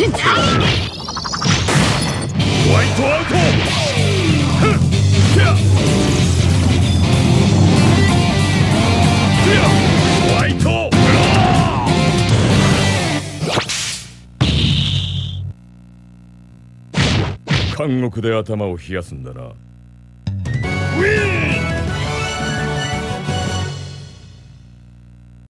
ホワイトアウト。ホワイト。監獄で頭を冷やすんだな。ウィン